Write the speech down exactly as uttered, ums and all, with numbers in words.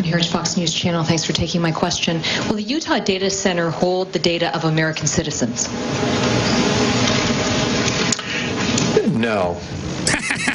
Heritage Fox News Channel. Thanks for taking my question. Will the Utah data center hold the data of American citizens? No.